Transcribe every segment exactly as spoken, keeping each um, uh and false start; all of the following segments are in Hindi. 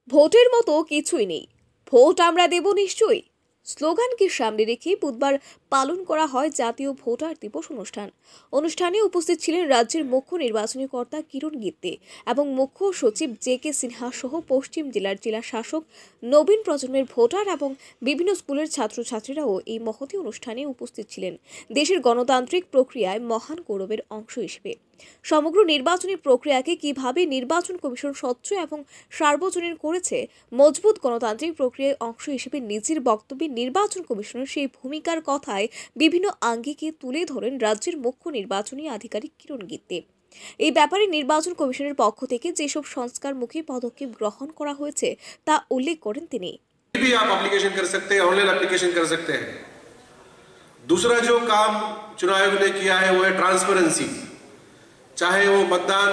ভোটের মতো কিছুই নেই, ভোট আমরা দেব নিশ্চয়ই স্লোগানকে সামনে রেখে বুধবার পালন করা হয় জাতীয় ভোটার দিবস অনুষ্ঠান। অনুষ্ঠানে উপস্থিত ছিলেন রাজ্যের মুখ্য নির্বাচনী কর্তা কিরণ গিত্তে এবং মুখ্য সচিব জে কে সিনহা সহ পশ্চিম জেলার জেলা শাসক, নবীন প্রজন্মের ভোটার এবং বিভিন্ন স্কুলের ছাত্রছাত্রীরাও এই মহতী অনুষ্ঠানে উপস্থিত ছিলেন দেশের গণতান্ত্রিক প্রক্রিয়ায় মহান গৌরবের অংশ হিসেবে। সমগ্র নির্বাচনী প্রক্রিয়াকে কিভাবে নির্বাচন কমিশন স্বচ্ছ এবং সার্বজনীন করেছে, মজবুত গণতান্ত্রিক প্রক্রিয়ার অংশ হিসেবে নিজের বক্তব্যে নির্বাচন কমিশনের সেই ভূমিকার কথায় বিভিন্ন আঙ্গিকে তুলে ধরেন রাজ্যের মুখ্য নির্বাচনী আধিকারিক কিরণ গিত্তে। এই ব্যাপারে নির্বাচন কমিশনের পক্ষ থেকে যেসব সংস্কারমুখী পদক্ষেপ গ্রহণ করা হয়েছে তা উল্লেখ করেন তিনি। भी आप एप्लीकेशन कर सकते हैं, ऑनलाइन एप्लीकेशन कर सकते हैं। दूसरा जो काम चुनाव आयोग ने किया है वो है ट्रांसपेरेंसी। चाहे वो मतदान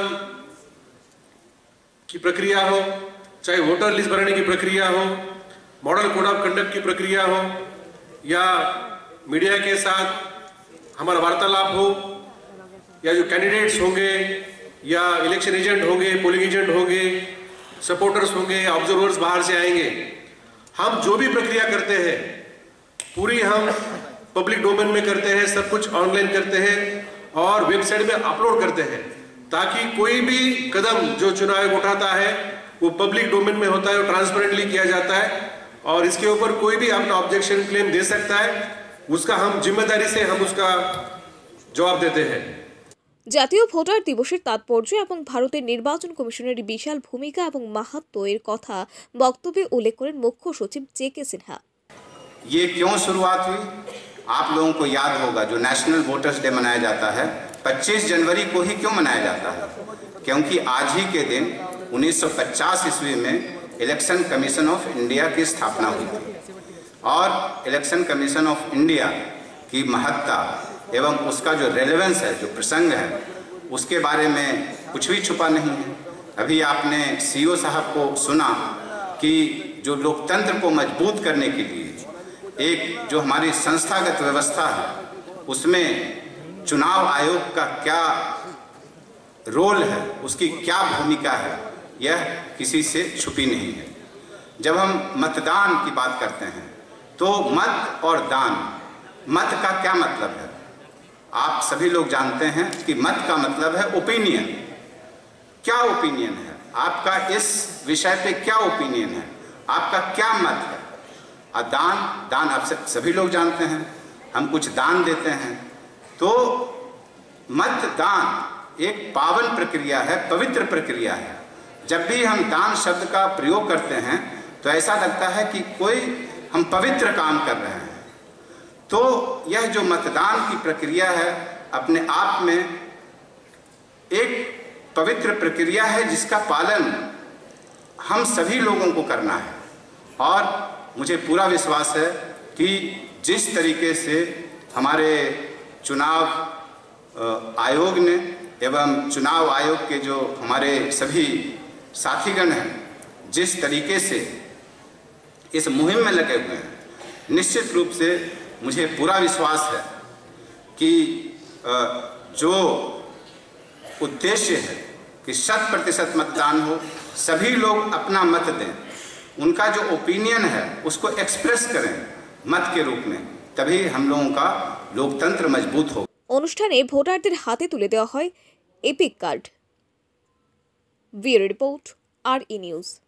की प्रक्रिया हो, चाहे वोटर लिस्ट बनाने की प्रक्रिया हो, मॉडल कोड ऑफ कंडक्ट की प्रक्रिया हो, या मीडिया के साथ हमारा वार्तालाप हो, या जो कैंडिडेट्स होंगे या इलेक्शन एजेंट होंगे, पोलिंग एजेंट होंगे, सपोर्टर्स होंगे, ऑब्जर्वर्स बाहर से आएंगे, हम जो भी प्रक्रिया करते हैं पूरी हम पब्लिक डोमेन में करते हैं, सब कुछ ऑनलाइन करते हैं और वेबसाइट में अपलोड करते हैं, ताकि कोई भी कदम जो चुनाव आयोग उठाता है वो पब्लिक डोमेन में होता है और ट्रांसपेरेंटली किया जाता है और इसके ऊपर कोई भी अपना ऑब्जेक्शन क्लेम दे सकता है, उसका हम जिम्मेदारी से हम उसका जवाब देते हैं। জাতীয় ভোটার দিবসের তাৎপর্য এবং ভারতের নির্বাচন কমিশনের বিশাল ভূমিকা এবং মাহাত্ম্য এর কথা বক্তব্যে উল্লেখ করেন মুখ্য সচিব জে কে সিনহা। ये क्यों शुरुआत हुई? आप लोगों को याद होगा जो नेशनल वोटर्स डे मनाया जाता है पच्चीस जनवरी को ही क्यों मनाया जाता है? क्योंकि आज ही के दिन उन्नीस सौ पचास ईस्वी में इलेक्शन कमीशन ऑफ इंडिया की स्थापना हुई थी और इलेक्शन कमीशन ऑफ इंडिया की महत्ता एवं उसका जो रेलेवेंस है, जो प्रसंग है, उसके बारे में कुछ भी छुपा नहीं है। अभी आपने सीईओ साहब को सुना कि जो लोकतंत्र को मजबूत करने के लिए एक जो हमारी संस्थागत व्यवस्था है उसमें चुनाव आयोग का क्या रोल है, उसकी क्या भूमिका है, यह किसी से छुपी नहीं है। जब हम मतदान की बात करते हैं तो मत और दान, मत का क्या मतलब है? आप सभी लोग जानते हैं कि मत का मतलब है ओपिनियन। क्या ओपिनियन है आपका, इस विषय पे क्या ओपिनियन है, आपका क्या मत है? और दान, दान आप सभी लोग जानते हैं, हम कुछ दान देते हैं। तो मतदान एक पावन प्रक्रिया है, पवित्र प्रक्रिया है। जब भी हम दान शब्द का प्रयोग करते हैं तो ऐसा लगता है कि कोई हम पवित्र काम कर रहे हैं। तो यह जो मतदान की प्रक्रिया है अपने आप में एक पवित्र प्रक्रिया है जिसका पालन हम सभी लोगों को करना है। और मुझे पूरा विश्वास है कि जिस तरीके से हमारे चुनाव आयोग ने एवं चुनाव आयोग के जो हमारे सभी साथीगण हैं जिस तरीके से इस मुहिम में लगे हुए हैं, निश्चित रूप से मुझे पूरा विश्वास है कि जो उद्देश्य है कि शत प्रतिशत मतदान हो, सभी लोग अपना मत दें, उनका जो ओपिनियन है उसको एक्सप्रेस करें मत के रूप में, तभी हम लोगों का लोकतंत्र मजबूत हो। অনুষ্ঠানে ভোটারদের হাতে তুলে দেওয়া হয় এপিক কার্ড। ব্যুরো রিপোর্ট, আর ই নিউজ।